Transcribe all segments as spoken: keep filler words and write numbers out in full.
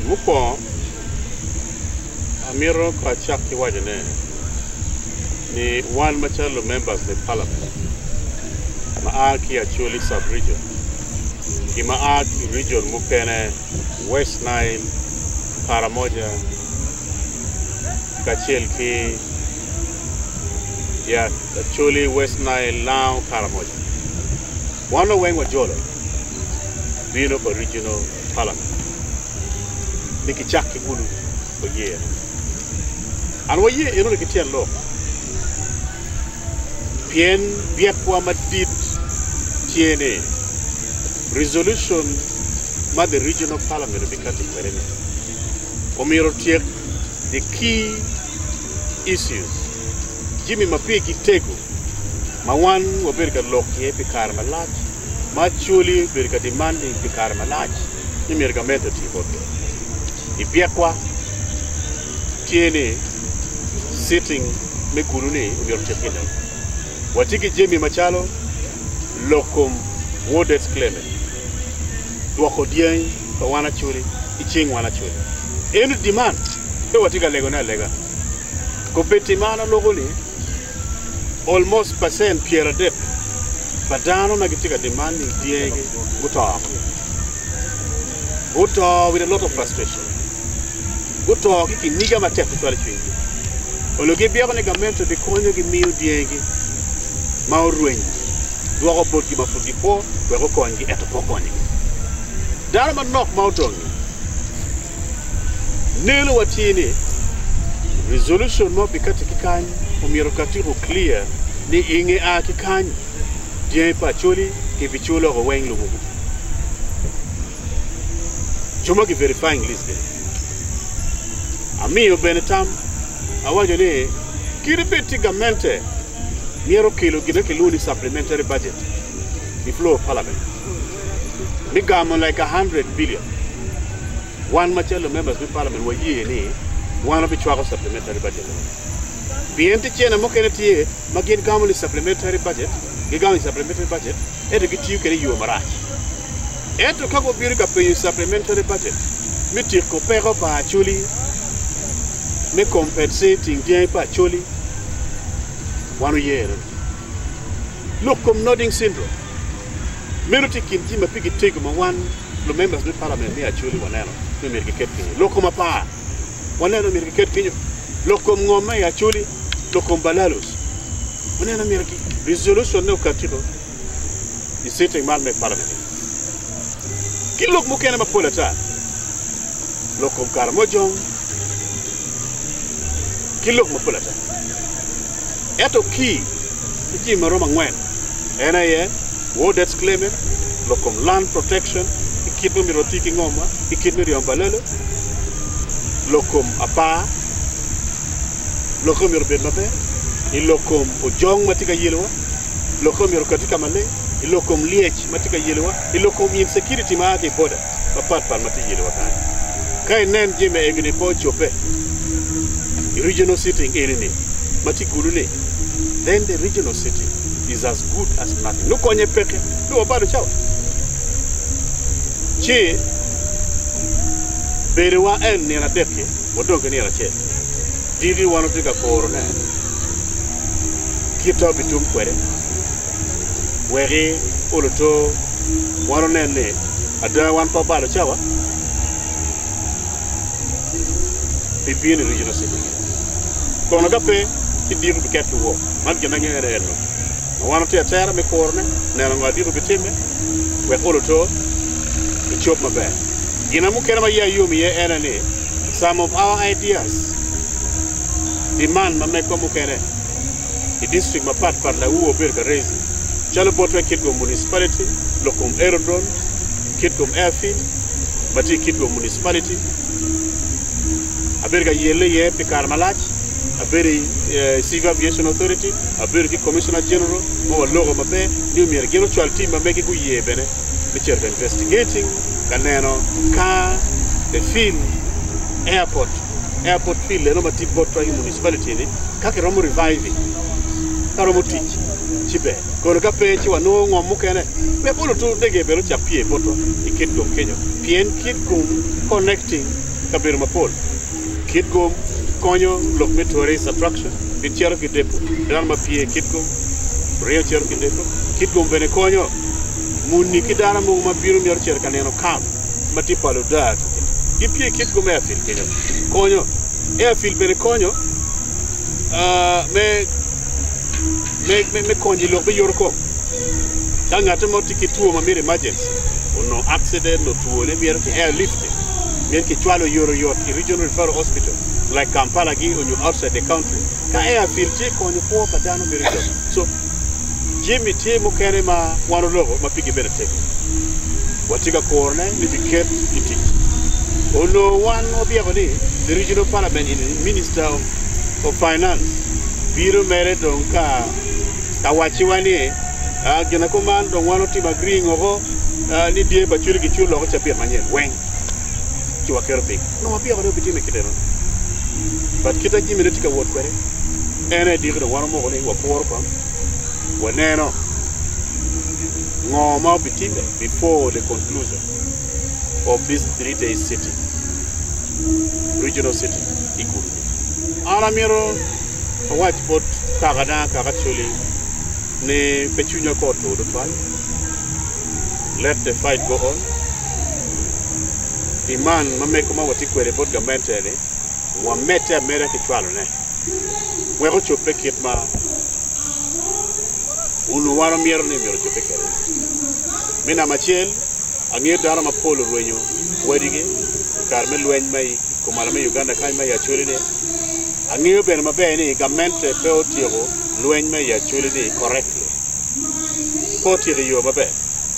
muko amiro kwa chaki wajane ni one machalo members of parliament maaki actually sub-region ki maaki region mukene West Nile Paramoja Kachel ki ya actually West Nile Lao Paramoja one of Wengwa Jolo being of a regional parliament Niki Chaki Gulu for year and what year you know the Kitian law Pien Biakwa Madid T N A resolution mad the regional parliament of the country Omiro take the key issues Jimmy Mapiki Tegu Mawan Waberga Loki Pikar Malach Machuli Berga demanding Pikar Malach Nimerga method Ibiakwa T N A sitting Mekuruni Umiro Chekina Watiki Jimmy Machalo Lokum Wodet Clement Dwako Diang Wana Chuli Iching Wana Chuli Any demand He Watika Legona Lega Kopetimana Logoli almost percent Pierre Dep Badano Magitika demanding Diang Gutar Gutar with a lot of frustration Gutar Kiki Niga Matep to Twelve Ologi Biabane Gamento de Konya Gimiu Diagi Mau Ruin Dwako Botki Mafuki Po Wero Kongi Eto Pokoni Darama Nok Mautongi Nilo Watini resolution mo bikati kikanyi umiro katiro clear ni inge a kikanyi Dien pa choli kibichulo go weng lumu Chuma ki verifying list de Ami yo benetam awajo ni kiripeti gamente Miro kilo gina kiluni supplementary budget the floor of parliament Mi gamon like a hundred billion One machelo members of parliament were ye ni one of the travel supplementary budget. The entity and Mokanity, Magin Gamoli supplementary budget, Gigami supplementary budget, and to get you can you Marach. And to Kago Birka pay supplementary budget, Mitiko Pero Pachuli, me compensating Dien Pachuli one year. Look, nodding syndrome. Merutik in Jim a piggy take one, the members of the parliament near Chuli one arrow, to make a captain. Locum pa. Wanena miriki kinyo lokom ngoma ya chuli lokom balalos wanena miriki resolution no katino is sitting man me parliament kilok mukena mapola ta lokom karmojong kilok mapola ta eto ki ki maroma ngwen ena ye wodet claimant lokom land protection ikitno mirotiki ngoma ikitno riombalalo Lokom apa Lokom yorben mabe Ilokom ojong matika yelwa Lokom yorokatika male Ilokom liech matika yelwa Ilokom insecurity maake border Papat pan matika yelwa Kai nen jime egni po chope Regional sitting erine Matikulu ne Then the regional sitting is as good as nothing Nuko nye peke Nuwa bado chawa Che Bere wa en ni na depke wadonge ni na che didi wano tika koro ne kito bitum kwere weri uluto wano ne ne ada wan pa balo chawa bibini regional city kono gape ki diru bi ketu wo man gena ngere eno wano tia tera me koro ne ne na ngadiru bitime we uluto chop mabe Gina mukerama ya yumi ye enani some of our ideas demand mameko mukere the district mapat par la uo berga raise chalo botwe kitgo municipality lokum aerodrome kitgo airfield bati kitgo municipality aberga yele ye pikar malach aberi civil aviation authority aberi commissioner general mo logo mabe ni mi ergeno chal team mameki ku ye bene which are investigating Kaneno, car, the field, airport, airport field, no mati botwa hi municipality, kake romo reviving, karomo teach, chibe. Kono kape chiwa no ngomukene, me bolo tu dege bero cha pie botwa, ikit kum Kenya. Pien kit kum connecting kabir mapol kit go konyo lok me tourist attraction bi chero ki depo dan ma pie kit go rio chero ki depo kit go bene konyo munni ki dara mo ma biru mi chero kaneno kam mati palo da ki pie kit go me fil kenyo konyo e fil bene konyo ah me me me me konji lok be yor ko tanga to mo tikit tuo ma mere emergency no accident no tuo le mi airlifting mi ke chwalo yoro yot ki regional referral hospital like Kampala gi on you outside the country ka air fil che konyo po ka dano mere so Jimmy te mo kere ma wano logo ma pigi bene tek watika corner ni biket iti ono one obiagoni the regional parliament in minister of, of finance biro mere donka kawachi wani a gina command don wano team agreeing ogo ni die ba churi ki chulo ko chapia manyen wen ki wa kerpe no ma biagoni bitime kiteno but kita Jimmy ne tika wot kwere ene digro wano mo ni wa por pam waneno ngoma bitime before the conclusion of this three-day city, regional city, Ikuru. Alamiro, a watch boat, Kagana, Kagachuli, ne Petunia Koto, the fight. Let the fight go on. The man, Mamekoma, what he queried about Gamentele, one met American Twalone. Where would you pick it, ma? Unu waro miero ni miero chopekere. Mina machel, angyo dara mapolo ruenyo, wedige, karme luen mai, kumalame Uganda kai mai ya chuli ne. Angyo ben mabeni, gamente peo tiro, luen mai ya chuli ne correctly. Po tiro yo mabe.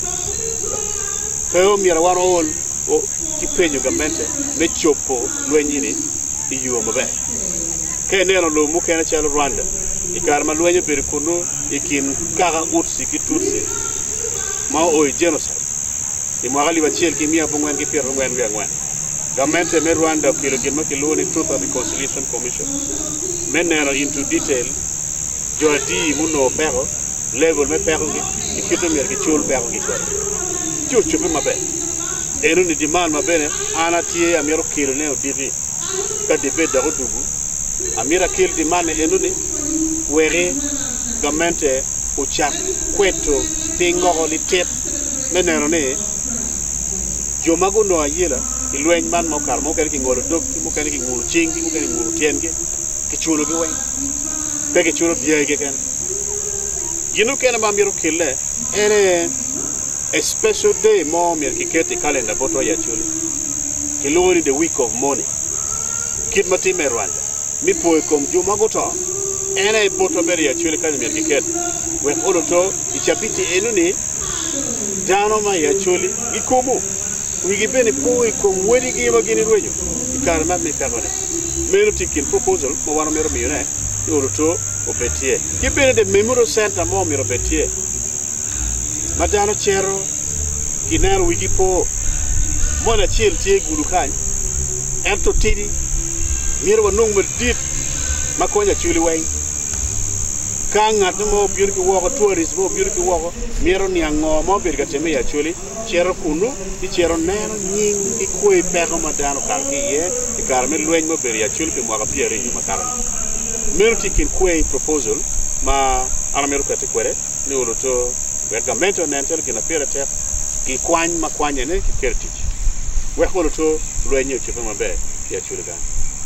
Peo miero waro ol, o kipenyo gamente, me chopo luen yini, iyo mabe. Ke nero lo mukene chalo Rwanda. Ikarma luenyo berikuno ikin kaka utsi ki tutsi ma oi genocide imwagali bachiel ki mia bungwen ki piero ngwen wi angwen gamente me Rwanda kilo gima kilo ni Truth and Reconciliation Commission menero into detail jodi muno pero level me pero ngi ikito mer ki chul pero ngi kwere chul chupe mabe eno ni demand mabene ana tie amiro kilo ne odiri ka debe da odugu amira kilo demand eno ni were gamente ucha kweto pingo litet menero ne jomago no ayela ilwen man mo kar mo kene ki ngolo dog mo kene ki ngulu chingi mo kene ngulu tienge ki chulo gi wen be ki chulo biye ge ken ginu kene ma miro kille ene a special day mo mir ki kete calendar boto ya chulo ki lori the week of money kid mati me Rwanda mi poe kom jomago to ene boto beri ya chule kani mir kiket we olo to ichapiti enu ni dano ma ya chule ikomo wigi bene poi kom wedi gi magini rwenyo ikar ma me pagone meno tikin proposal mo wano mero mione olo to obetie ki bene de memorial center mo mero betie madano chero kinero wigi po mona chel tie guru kan ento tidi mero wanung medit makonya chule wai kanga mo beauty woko tourist mo beauty woko mero ni ango mo bir gateme ya chuli chero kunu ti chero neno nying ikoi pego madano kar ki ye ikar me lwen mo bir ya chuli pe mo ga piere yu makar mero tikin koi proposal ma ana mero kate kwere ni oloto vergamento nentel gina piere te ki kwany ma kwanye ne ki kertich we oloto lwen yo chepe mabe ya chuli gan